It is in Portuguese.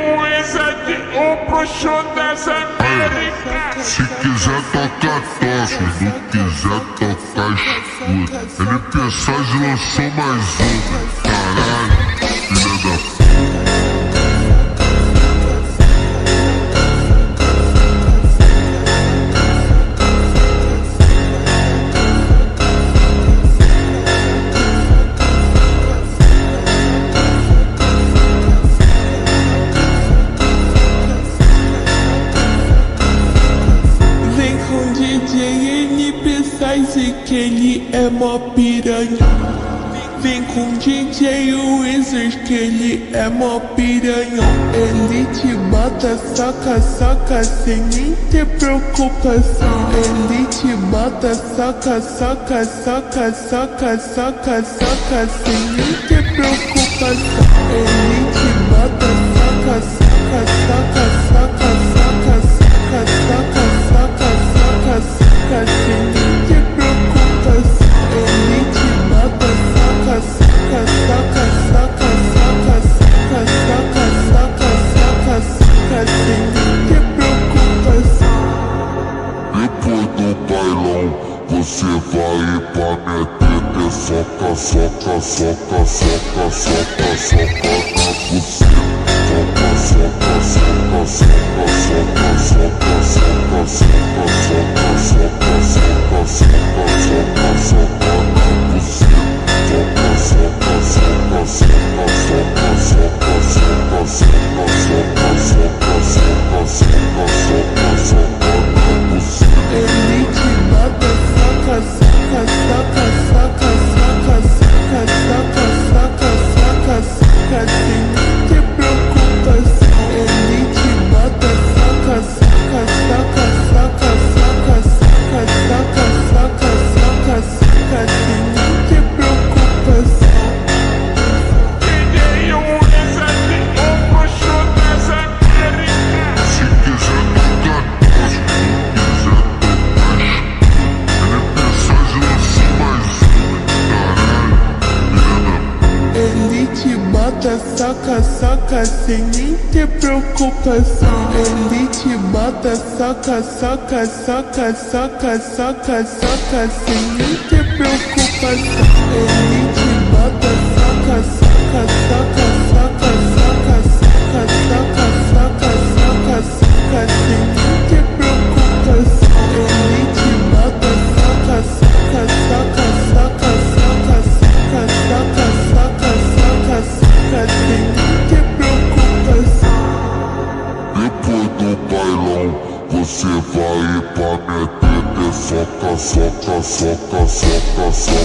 o Isaac, o bruxo das Américas. Se quiser tocar tosse, não quiser tocar escuta. NP Sage lançou mais uma, caralho, filha da puta. Que ele é mó piranha. Vem com o DJ Wizard que ele é mó piranha. Ele te bota, soca, soca sem nem ter preocupação. Ele te bota, soca, soca, soca, soca, soca, soca sem nem ter preocupação. Ele te bota, soca, soca, soca, soca, soca, soca, soca, soca, soca, soca sem nem ter preocupação. Ele te bota, soca, soca, soca, soca, soca, soca, soca, soca, soca, soca, sem nem ter preocupação. Depois do bailão, você vai pra minha teta, soca, soca, soca, soca, soca, soca na buceta. Soca, soca, soca, soca, soca, soca, soca, soca, soca, soca, soca, soca, soca, soca na buceta. Soca, soca, soca, soca, soca, soca, soca, soca, soca, soca, soca, soca, soca, soca na buceta. Ele te bota, soca, soca, soca, soca, soca, soca, soca, soca, soca, soca, sem nem ter preocupação. Ele te bota, soca, soca, soca, soca, soca, soca, soca, soca, soca, soca, sem nem ter preocupação. DJ o Isaac, o bruxo das Américas. Se quiser tocar tosse, não quiser tocar escuta. NP Sage lançou mais uma, caralho, filha da puta. Ele te bota, soca, soca sem nem ter preocupação. Ele te bota, soca, soca, soca, soca, soca, soca sem nem ter preocupação. Ele te bota, soca, soca, soca, soca, soca, soca, soca, soca, soca, soca sem nem ter preocupação. Ele te bota, soca, soca, soca, soca, soca, soca, soca, soca, soca, soca sem nem ter preocupação. Depois do bailão, você vai pra minha teta, soca, soca, soca, soca, soca.